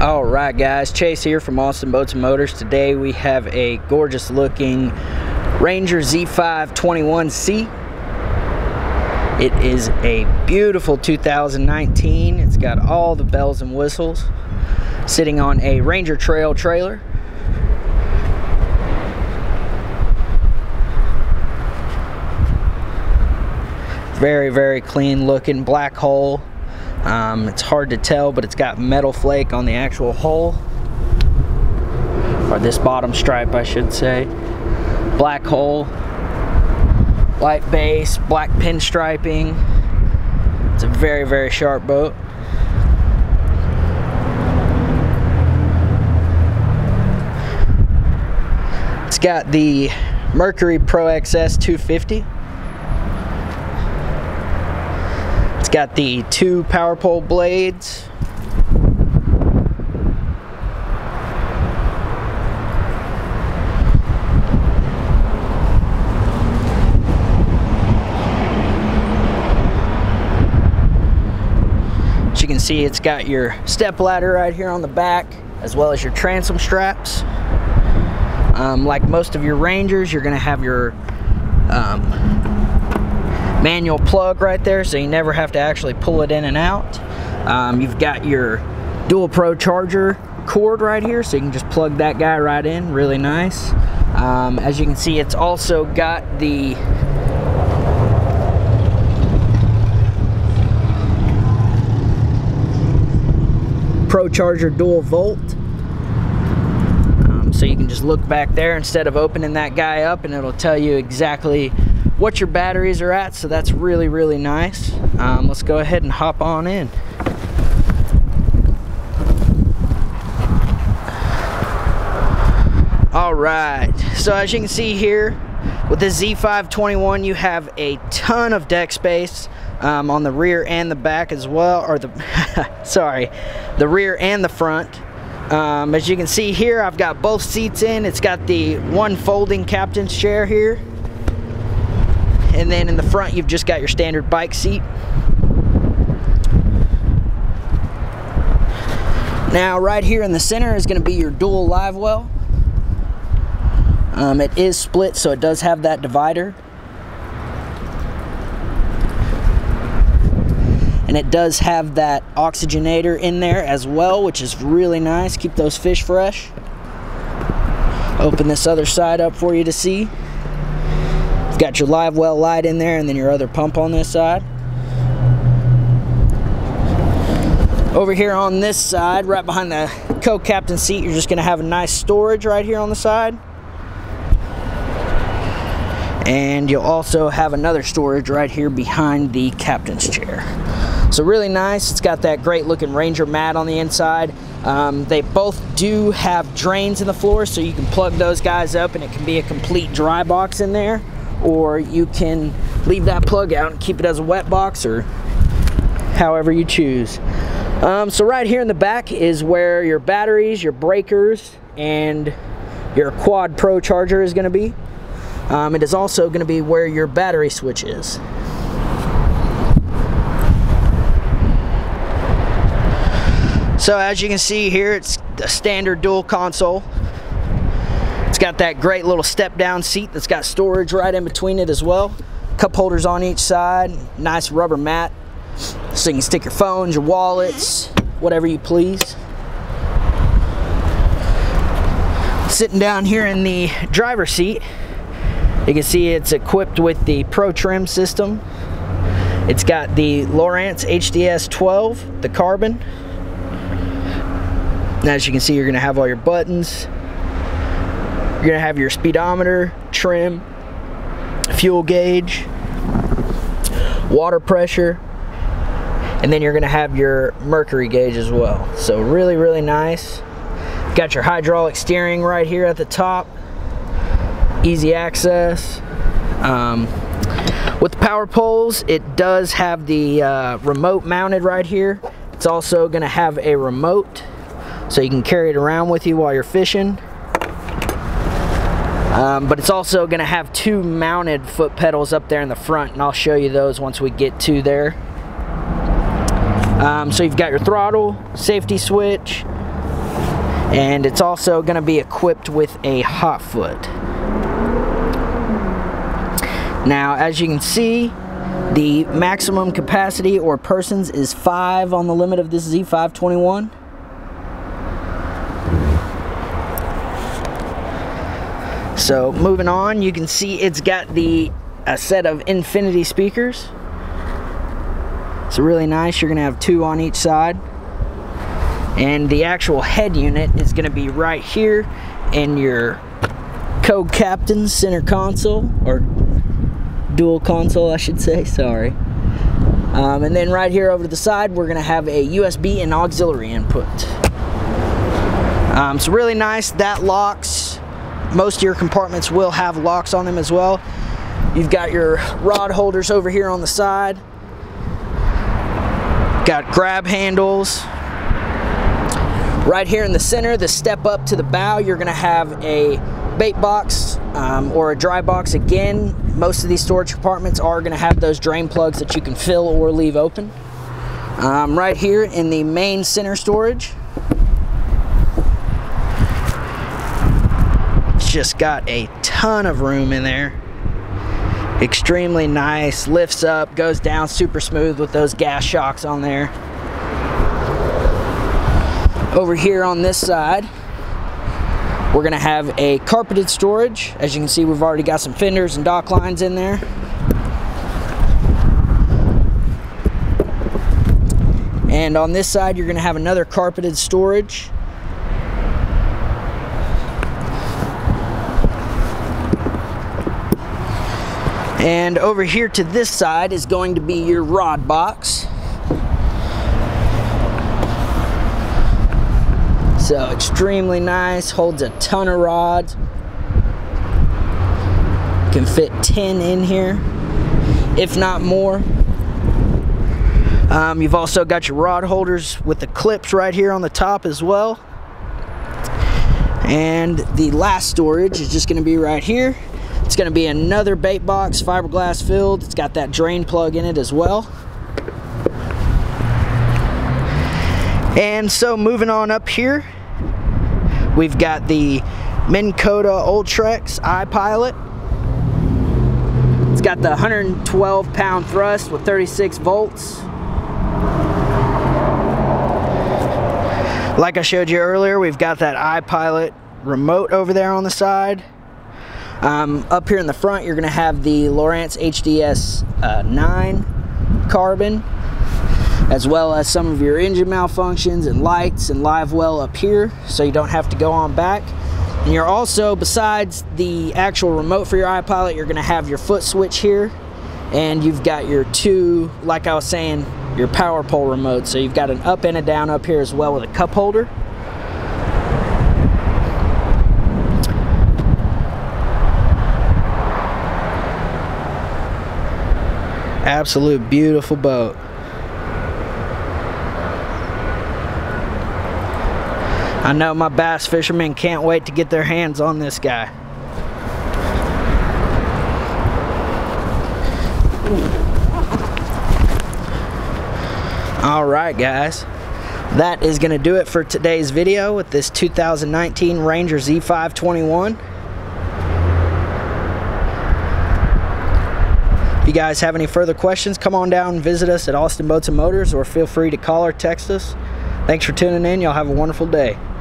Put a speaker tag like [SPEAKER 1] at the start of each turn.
[SPEAKER 1] All right, guys, Chase here from Austin Boats and Motors. Today we have a gorgeous looking Ranger Z5 21C. It is a beautiful 2019. It's got all the bells and whistles, sitting on a Ranger Trail trailer. Very, very clean looking, black hull. It's hard to tell, but it's got metal flake on the actual hull, or this bottom stripe I should say. Black hull, light base, black pinstriping. It's a very, very sharp boat. It's got the Mercury Pro XS 250. It's got the 2 power pole blades. As you can see, it's got your step ladder right here on the back, as well as your transom straps. Like most of your Rangers, you're going to have your manual plug right there, so you never have to actually pull it in and out. You've got your dual pro charger cord right here, so you can just plug that guy right in. Really nice. As you can see, it's also got the Pro Charger dual volt, so you can just look back there instead of opening that guy up, and it'll tell you exactly what your batteries are at, so that's really, really nice. Let's go ahead and hop on in. All right, so as you can see here, with the Z521, you have a ton of deck space on the rear and the back as well, or the sorry, the rear and the front. As you can see here, I've got both seats in. It's got the one folding captain's chair here, and then in the front you've just got your standard bike seat. Now right here in the center is going to be your dual live well. It is split, so it does have that divider, and it does have that oxygenator in there as well, which is really nice. Keep those fish fresh. Open this other side up for you to see. Got your live well light in there, and then your other pump on this side. Over here on this side, right behind the co-captain seat, you're just going to have a nice storage right here on the side. And you'll also have another storage right here behind the captain's chair. So really nice. It's got that great looking Ranger mat on the inside. They both do have drains in the floor, so you can plug those guys up and it can be a complete dry box in there. Or you can leave that plug out and keep it as a wet box, or however you choose. So right here in the back is where your batteries, your breakers, and your quad pro charger is going to be. It is also going to be where your battery switch is. So as you can see here, it's a standard dual console. It's got that great little step down seat that's got storage right in between it as well. Cup holders on each side, nice rubber mat, so you can stick your phones, your wallets, whatever you please. Sitting down here in the driver's seat, you can see it's equipped with the Pro Trim system. It's got the Lowrance HDS 12, the carbon. Now, as you can see, you're going to have all your buttons. You're going to have your speedometer, trim, fuel gauge, water pressure, and then you're going to have your mercury gauge as well. So really, really nice. Got your hydraulic steering right here at the top. Easy access. With the power poles, it does have the remote mounted right here. It's also going to have a remote, so you can carry it around with you while you're fishing. But it's also going to have 2 mounted foot pedals up there in the front, and I'll show you those once we get to there. So you've got your throttle, safety switch, And it's also going to be equipped with a hot foot. Now, as you can see, the maximum capacity or persons is 5 on the limit of this Z521. So moving on, you can see it's got a set of infinity speakers. It's really nice. You're gonna have 2 on each side. And the actual head unit is gonna be right here in your co-captain's center console, or dual console I should say, sorry. And then right here over to the side, we're gonna have a USB and auxiliary input. So really nice. That locks. Most of your compartments will have locks on them as well. You've got your rod holders over here on the side. Got grab handles. Right here in the center, the step up to the bow, you're gonna have a bait box or a dry box. Again, most of these storage compartments are gonna have those drain plugs that you can fill or leave open. Right here in the main center storage, it's just got a ton of room in there. Extremely nice, lifts up, goes down super smooth with those gas shocks on there. Over here on this side, we're gonna have a carpeted storage. As you can see, we've already got some fenders and dock lines in there. And on this side, you're gonna have another carpeted storage. And over here to this side is going to be your rod box. So extremely nice, holds a ton of rods. Can fit 10 in here, if not more. You've also got your rod holders with the clips right here on the top as well. And the last storage is just gonna be right here. It's gonna be another bait box, fiberglass filled. It's got that drain plug in it as well. And so moving on up here, we've got the Minn Kota Ultrex iPilot. It's got the 112 pound thrust with 36 volts. Like I showed you earlier, we've got that iPilot remote over there on the side. Up here in the front, you're gonna have the Lowrance HDS 9 carbon, as well as some of your engine malfunctions and lights and live well up here, so you don't have to go on back. And you're also, besides the actual remote for your iPilot, you're gonna have your foot switch here, and you've got your 2, like I was saying, your power pole remote. So you've got an up and a down up here as well with a cup holder. Absolute beautiful boat. I know my bass fishermen can't wait to get their hands on this guy. All right, guys, that is going to do it for today's video with this 2019 Ranger Z521. If you guys have any further questions, come on down and visit us at Austin Boats and Motors, or feel free to call or text us. Thanks for tuning in. Y'all have a wonderful day.